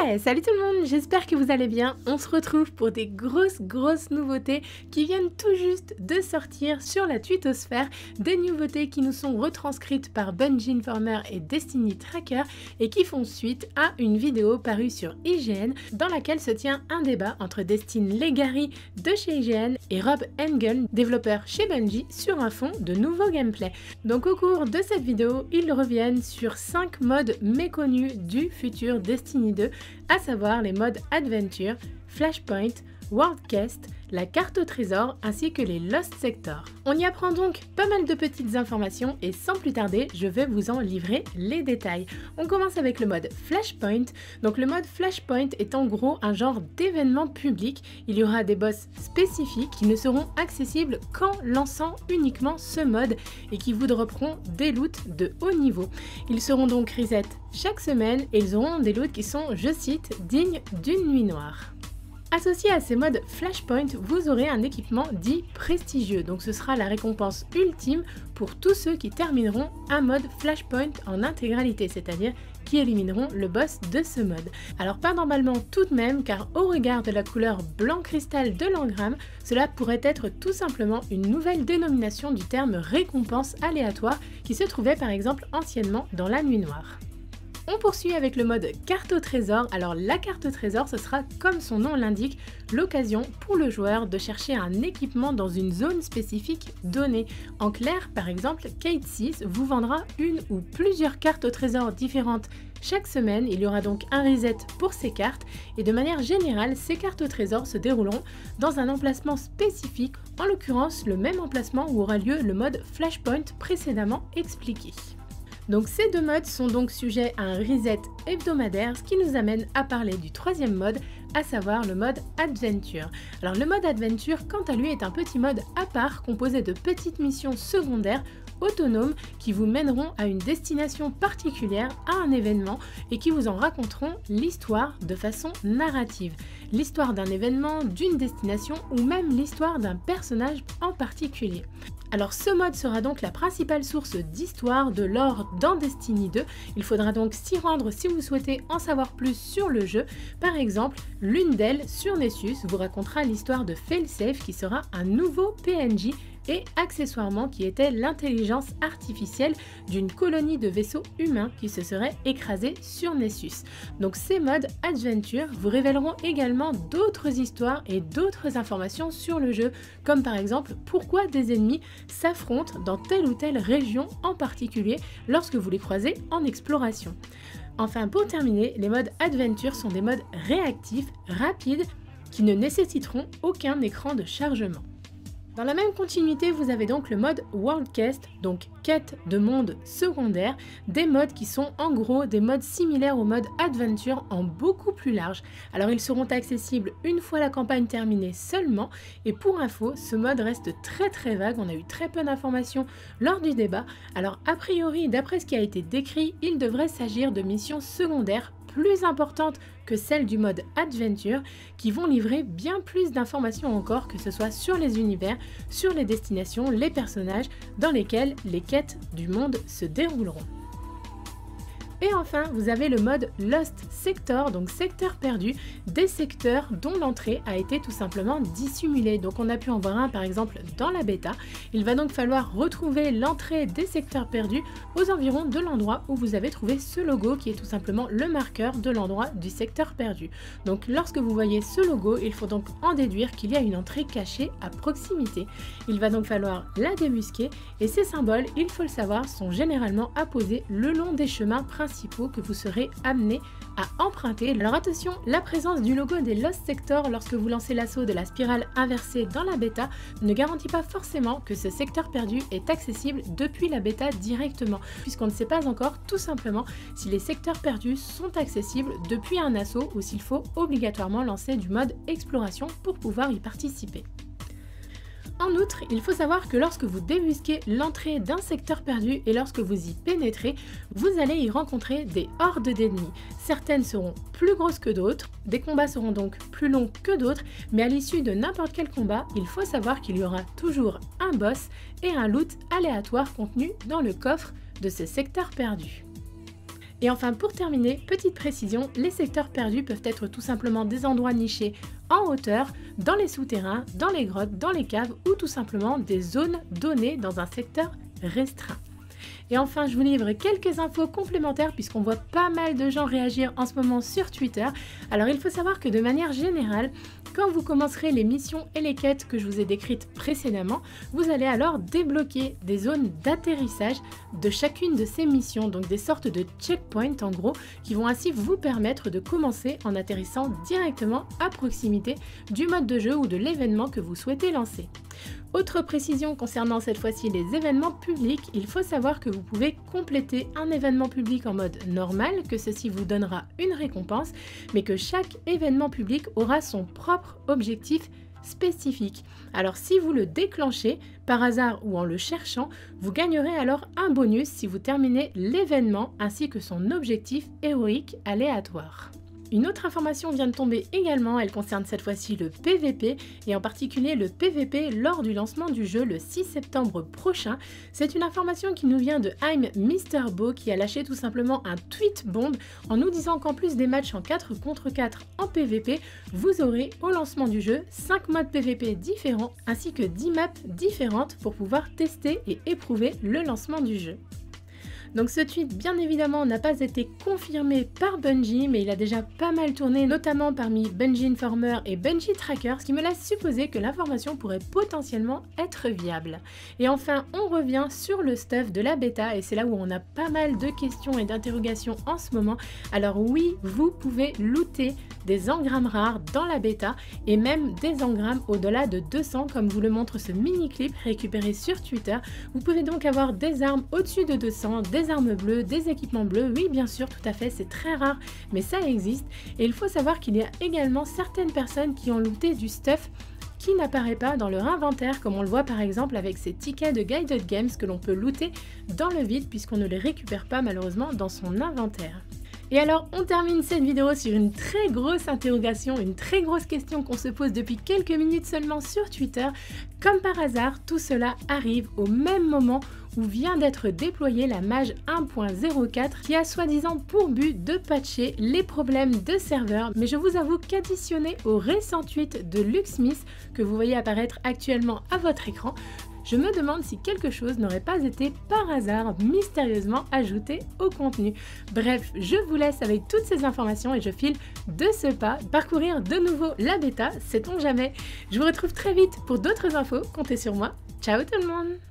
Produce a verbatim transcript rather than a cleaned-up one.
Yeah! Salut tout le monde, j'espère que vous allez bien. On se retrouve pour des grosses grosses nouveautés qui viennent tout juste de sortir sur la twittosphère, des nouveautés qui nous sont retranscrites par Bungie Informer et Destiny Tracker et qui font suite à une vidéo parue sur I G N dans laquelle se tient un débat entre Destiny Legary de chez I G N et Rob Engel, développeur chez Bungie, sur un fond de nouveaux gameplay. Donc au cours de cette vidéo, ils reviennent sur cinq modes méconnus du futur Destiny deux, à savoir les modes Adventure, Flashpoint, Worldcast, la carte au trésor ainsi que les Lost Sectors. On y apprend donc pas mal de petites informations et sans plus tarder, je vais vous en livrer les détails. On commence avec le mode Flashpoint. Donc le mode Flashpoint est en gros un genre d'événement public. Il y aura des boss spécifiques qui ne seront accessibles qu'en lançant uniquement ce mode et qui vous dropperont des loots de haut niveau. Ils seront donc reset chaque semaine et ils auront des loots qui sont, je cite, dignes d'une nuit noire. Associé à ces modes Flashpoint, vous aurez un équipement dit prestigieux, donc ce sera la récompense ultime pour tous ceux qui termineront un mode Flashpoint en intégralité, c'est-à-dire qui élimineront le boss de ce mode. Alors pas normalement tout de même, car au regard de la couleur blanc cristal de l'engramme, cela pourrait être tout simplement une nouvelle dénomination du terme récompense aléatoire qui se trouvait par exemple anciennement dans la nuit noire. On poursuit avec le mode carte au trésor. Alors la carte au trésor, ce sera comme son nom l'indique, l'occasion pour le joueur de chercher un équipement dans une zone spécifique donnée. En clair, par exemple, Kate six vous vendra une ou plusieurs cartes au trésor différentes. Chaque semaine, il y aura donc un reset pour ces cartes et de manière générale, ces cartes au trésor se dérouleront dans un emplacement spécifique, en l'occurrence le même emplacement où aura lieu le mode Flashpoint précédemment expliqué. Donc ces deux modes sont donc sujets à un reset hebdomadaire, ce qui nous amène à parler du troisième mode, à savoir le mode Adventure. Alors le mode Adventure, quant à lui, est un petit mode à part composé de petites missions secondaires autonomes qui vous mèneront à une destination particulière, à un événement et qui vous en raconteront l'histoire de façon narrative. L'histoire d'un événement, d'une destination ou même l'histoire d'un personnage en particulier. Alors ce mode sera donc la principale source d'histoire de lore dans Destiny deux. Il faudra donc s'y rendre si vous souhaitez en savoir plus sur le jeu. Par exemple, l'une d'elles sur Nessus vous racontera l'histoire de Failsafe qui sera un nouveau P N J et accessoirement qui était l'intelligence artificielle d'une colonie de vaisseaux humains qui se serait écrasée sur Nessus. Donc ces modes Adventure vous révéleront également d'autres histoires et d'autres informations sur le jeu, comme par exemple pourquoi des ennemis s'affrontent dans telle ou telle région en particulier lorsque vous les croisez en exploration. Enfin, pour terminer, les modes Adventure sont des modes réactifs, rapides, qui ne nécessiteront aucun écran de chargement. Dans la même continuité, vous avez donc le mode Worldcast, donc quête de monde secondaire, des modes qui sont en gros des modes similaires au mode Adventure en beaucoup plus large. Alors ils seront accessibles une fois la campagne terminée seulement, et pour info, ce mode reste très très vague, on a eu très peu d'informations lors du débat. Alors a priori, d'après ce qui a été décrit, il devrait s'agir de missions secondaires plus importantes que celles du mode Adventure, qui vont livrer bien plus d'informations encore, que ce soit sur les univers, sur les destinations, les personnages dans lesquels les quêtes du monde se dérouleront. Et enfin, vous avez le mode Lost Sector, donc secteur perdu, des secteurs dont l'entrée a été tout simplement dissimulée. Donc on a pu en voir un par exemple dans la bêta. Il va donc falloir retrouver l'entrée des secteurs perdus aux environs de l'endroit où vous avez trouvé ce logo qui est tout simplement le marqueur de l'endroit du secteur perdu. Donc lorsque vous voyez ce logo, il faut donc en déduire qu'il y a une entrée cachée à proximité. Il va donc falloir la débusquer et ces symboles, il faut le savoir, sont généralement apposés le long des chemins principaux que vous serez amené à emprunter. Alors attention, la présence du logo des Lost Sectors lorsque vous lancez l'assaut de la spirale inversée dans la bêta ne garantit pas forcément que ce secteur perdu est accessible depuis la bêta directement, puisqu'on ne sait pas encore tout simplement si les secteurs perdus sont accessibles depuis un assaut ou s'il faut obligatoirement lancer du mode exploration pour pouvoir y participer. En outre, il faut savoir que lorsque vous débusquez l'entrée d'un secteur perdu et lorsque vous y pénétrez, vous allez y rencontrer des hordes d'ennemis. Certaines seront plus grosses que d'autres, des combats seront donc plus longs que d'autres, mais à l'issue de n'importe quel combat, il faut savoir qu'il y aura toujours un boss et un loot aléatoire contenu dans le coffre de ce secteur perdu. Et enfin, pour terminer, petite précision, les secteurs perdus peuvent être tout simplement des endroits nichés en hauteur, dans les souterrains, dans les grottes, dans les caves ou tout simplement des zones données dans un secteur restreint. Et enfin, je vous livre quelques infos complémentaires puisqu'on voit pas mal de gens réagir en ce moment sur Twitter. Alors il faut savoir que de manière générale, quand vous commencerez les missions et les quêtes que je vous ai décrites précédemment, vous allez alors débloquer des zones d'atterrissage de chacune de ces missions, donc des sortes de checkpoints en gros, qui vont ainsi vous permettre de commencer en atterrissant directement à proximité du mode de jeu ou de l'événement que vous souhaitez lancer. Autre précision concernant cette fois-ci les événements publics, il faut savoir que vous pouvez compléter un événement public en mode normal, que ceci vous donnera une récompense, mais que chaque événement public aura son propre objectif spécifique. Alors si vous le déclenchez par hasard ou en le cherchant, vous gagnerez alors un bonus si vous terminez l'événement ainsi que son objectif héroïque aléatoire. Une autre information vient de tomber également, elle concerne cette fois-ci le P V P et en particulier le P V P lors du lancement du jeu le six septembre prochain. C'est une information qui nous vient de I'm Mister Beau qui a lâché tout simplement un tweet bombe en nous disant qu'en plus des matchs en quatre contre quatre en P V P, vous aurez au lancement du jeu cinq modes P V P différents ainsi que dix maps différentes pour pouvoir tester et éprouver le lancement du jeu. Donc ce tweet bien évidemment n'a pas été confirmé par Bungie, mais il a déjà pas mal tourné, notamment parmi Bungie Informer et Bungie Tracker, ce qui me laisse supposer que l'information pourrait potentiellement être viable. Et enfin, on revient sur le stuff de la bêta, et c'est là où on a pas mal de questions et d'interrogations en ce moment. Alors oui, vous pouvez looter des engrammes rares dans la bêta, et même des engrammes au-delà de deux cents, comme vous le montre ce mini-clip récupéré sur Twitter. Vous pouvez donc avoir des armes au-dessus de deux cents, des armes bleues, des équipements bleus, oui bien sûr, tout à fait, c'est très rare, mais ça existe. Et il faut savoir qu'il y a également certaines personnes qui ont looté du stuff qui n'apparaît pas dans leur inventaire, comme on le voit par exemple avec ces tickets de Guided Games que l'on peut looter dans le vide puisqu'on ne les récupère pas malheureusement dans son inventaire. Et alors, on termine cette vidéo sur une très grosse interrogation, une très grosse question qu'on se pose depuis quelques minutes seulement sur Twitter. Comme par hasard, tout cela arrive au même moment où vient d'être déployée la Mage un point zéro quatre qui a soi-disant pour but de patcher les problèmes de serveur. Mais je vous avoue qu'additionné au récent tweet de Luxmith que vous voyez apparaître actuellement à votre écran, je me demande si quelque chose n'aurait pas été par hasard mystérieusement ajouté au contenu. Bref, je vous laisse avec toutes ces informations et je file de ce pas parcourir de nouveau la bêta, sait-on jamais. Je vous retrouve très vite pour d'autres infos, comptez sur moi. Ciao tout le monde!